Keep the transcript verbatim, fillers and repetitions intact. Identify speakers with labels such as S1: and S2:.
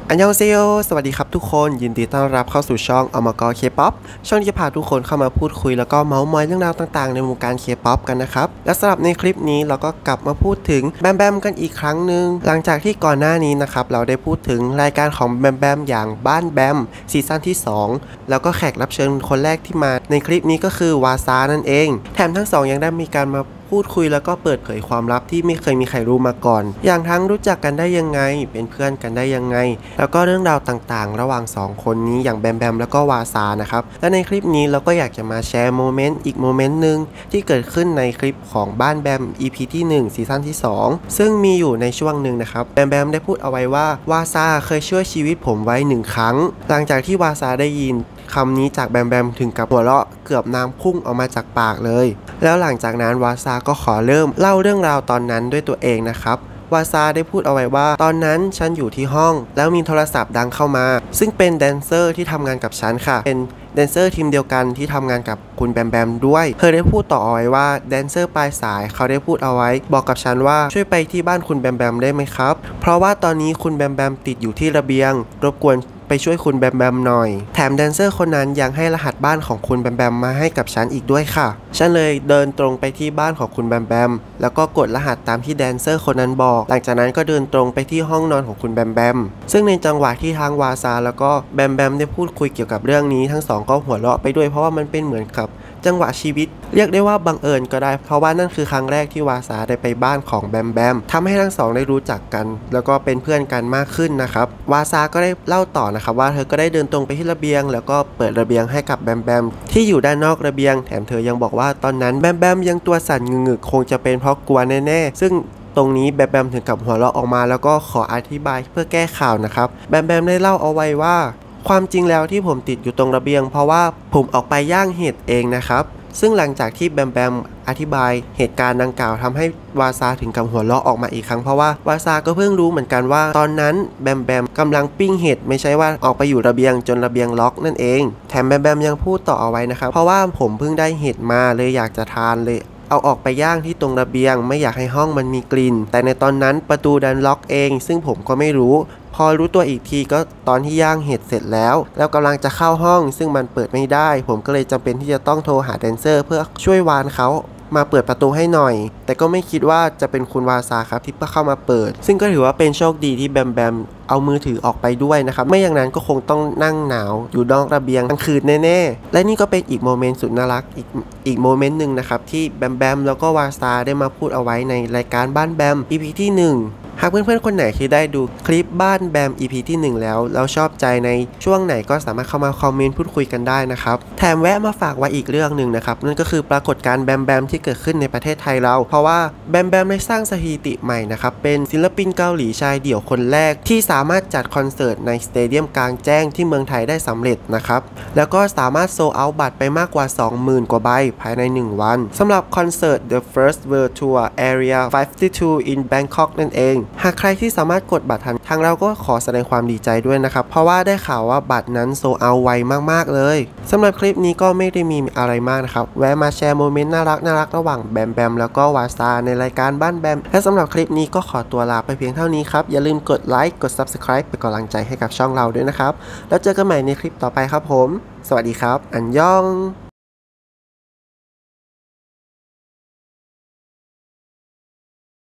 S1: อันยองเซโยสวัสดีครับทุกคนยินดีต้อนรับเข้าสู่ช่องอมกเคป๊อปช่องที่จะพาทุกคนเข้ามาพูดคุยแล้วก็เมาส์มอยเรื่องราวต่างๆในวงการเคป๊อปกันนะครับและสำหรับในคลิปนี้เราก็กลับมาพูดถึงแบมแบมกันอีกครั้งหนึ่งหลังจากที่ก่อนหน้านี้นะครับเราได้พูดถึงรายการของแบมแบมอย่างบ้านแบมซีซั่นที่สองแล้วก็แขกรับเชิญคนแรกที่มาในคลิปนี้ก็คือวาซานั่นเองแถมทั้งสองยังได้มีการมาพูดคุยแล้วก็เปิดเผยความลับที่ไม่เคยมีใครรู้มาก่อนอย่างทั้งรู้จักกันได้ยังไงเป็นเพื่อนกันได้ยังไงแล้วก็เรื่องราวต่างๆระหว่างสองคนนี้อย่างแบมแบมแล้วก็วาซานะครับและในคลิปนี้เราก็อยากจะมาแชร์โมเมนต์อีกโมเมนต์หนึ่งที่เกิดขึ้นในคลิปของบ้านแบม อี พี ที่หนึ่งซีซั่นที่สองซึ่งมีอยู่ในช่วงหนึ่งนะครับแบมแบมได้พูดเอาไว้ว่าวาซาเคยช่วยชีวิตผมไว้หนึ่งครั้งหลังจากที่วาซาได้ยินคำนี้จากแบมแบมถึงกับหัวเราะเกือบน้ำพุ่งออกมาจากปากเลยแล้วหลังจากนั้นวาซาก็ขอเริ่มเล่าเรื่องราวตอนนั้นด้วยตัวเองนะครับวาซาได้พูดเอาไว้ว่าตอนนั้นฉันอยู่ที่ห้องแล้วมีโทรศัพท์ดังเข้ามาซึ่งเป็นแดนเซอร์ที่ทำงานกับฉันค่ะเป็นแดนเซอร์ทีมเดียวกันที่ทำงานกับคุณแบมแบมด้วยเธอได้พูดต่อเอาไว้ว่าแดนเซอร์ปลายสายเขาได้พูดเอาไว้บอกกับฉันว่าช่วยไปที่บ้านคุณแบมแบมได้ไหมครับเพราะว่าตอนนี้คุณแบมแบมติดอยู่ที่ระเบียงรบกวนไปช่วยคุณแบมแบมหน่อยแถมแดนเซอร์คนนั้นยังให้รหัสบ้านของคุณแบมแบมมาให้กับฉันอีกด้วยค่ะฉันเลยเดินตรงไปที่บ้านของคุณแบมแบมแล้วก็กดรหัสตามที่แดนเซอร์คนนั้นบอกหลังจากนั้นก็เดินตรงไปที่ห้องนอนของคุณแบมแบมซึ่งในจังหวะที่ทางวาซาแล้วก็แบมแบมได้พูดคุยเกี่ยวกับเรื่องนี้ทั้งสองก็หัวเราะไปด้วยเพราะว่ามันเป็นเหมือนกับจังหวะชีวิตเรียกได้ว่าบังเอิญก็ได้เพราะว่านั่นคือครั้งแรกที่วาซาได้ไปบ้านของแบมแบมทำให้ทั้งสองได้รู้จักกันแล้วก็เป็นเพื่อนกันมากขึ้นนะครับวาซาก็ได้เล่าต่อนะครับว่าเธอก็ได้เดินตรงไปที่ระเบียงแล้วก็เปิดระเบียงให้กับแบมแบมที่อยู่ด้านนอกระเบียงแถมเธอยังบอกว่าตอนนั้นแบมแบมยังตัวสั่นงึกๆคงจะเป็นเพราะกลัวแน่ๆซึ่งตรงนี้แบมแบมถึงกับหัวเราะออกมาแล้วก็ขออธิบายเพื่อแก้ข่าวนะครับแบมแบมได้เล่าเอาไว้ว่าความจริงแล้วที่ผมติดอยู่ตรงระเบียงเพราะว่าผมออกไปย่างเห็ดเองนะครับซึ่งหลังจากที่แบมแบมอธิบายเหตุการณ์ดังกล่าวทำให้วาซาถึงกับหัวเราะออกมาอีกครั้งเพราะว่าวาซาก็เพิ่งรู้เหมือนกันว่าตอนนั้นแบมแบมกำลังปิ้งเห็ดไม่ใช่ว่าออกไปอยู่ระเบียงจนระเบียงล็อกนั่นเองแถมแบมแบมยังพูดต่อเอาไว้นะครับเพราะว่าผมเพิ่งได้เห็ดมาเลยอยากจะทานเลยเอาออกไปย่างที่ตรงระเบียงไม่อยากให้ห้องมันมีกลิ่นแต่ในตอนนั้นประตูดันล็อกเองซึ่งผมก็ไม่รู้พอรู้ตัวอีกทีก็ตอนที่ย่างเห็ดเสร็จแล้วแล้วกำลังจะเข้าห้องซึ่งมันเปิดไม่ได้ผมก็เลยจำเป็นที่จะต้องโทรหาแดนเซอร์เพื่อช่วยวานเขามาเปิดประตูให้หน่อยแต่ก็ไม่คิดว่าจะเป็นคุณวาซาครับที่เข้ามาเปิดซึ่งก็ถือว่าเป็นโชคดีที่แบมแบมเอามือถือออกไปด้วยนะครับไม่อย่างนั้นก็คงต้องนั่งหนาวอยู่นอกระเบียงกลางคืนแน่ๆและนี่ก็เป็นอีกโมเมนต์สุดน่ารักอีกอีกโมเมนต์หนึ่งนะครับที่แบมแบมแล้วก็วาซาได้มาพูดเอาไว้ในรายการบ้านแบม อี พี ที่หนึ่งหากเพื่อนๆคนไหนที่ได้ดูคลิปบ้านแบม อี พี ที่หนึ่งแล้วแล้วชอบใจในช่วงไหนก็สามารถเข้ามาคอมเมนต์พูดคุยกันได้นะครับแถมแวะมาฝากไว้อีกเรื่องหนึ่งนะครับนั่นก็คือปรากฏการณ์แบมแบมที่เกิดขึ้นในประเทศไทยเราเพราะว่าแบมแบมได้สร้างสถิติใหม่นะครับเป็นศิลปินเกาหลีชายเดี่ยวคนแรกที่สามารถจัดคอนเสิร์ตในสเตเดียมกลางแจ้งที่เมืองไทยได้สำเร็จนะครับแล้วก็สามารถโซลเอาท์บัตรไปมากกว่า สองหมื่น กว่าใบภายในหนึ่งวันสำหรับคอนเสิร์ต The First World Tour Area ห้าสิบสอง in Bangkok นั่นเองหากใครที่สามารถกดบัตรทันทางเราก็ขอแสดงความดีใจด้วยนะครับเพราะว่าได้ข่าวว่าบัตรนั้นโซลเอาท์ไวมากๆเลยสำหรับคลิปนี้ก็ไม่ได้มีอะไรมากนะครับแวะมาแชร์โมเมนต์น่ารักน่ารักระหว่างแบมแบมแล้วก็วาซาในรายการบ้านแบมและสำหรับคลิปนี้ก็ขอตัวลาไปเพียงเท่านี้ครับอย่าลืมกดไลค์กด ซับสไครบ์ เป็นกำลังใจให้กับช่องเราด้วยนะครับแล้วเจอกันใหม่ในคลิปต่อไปครับผมสวัสดีครับอันยอง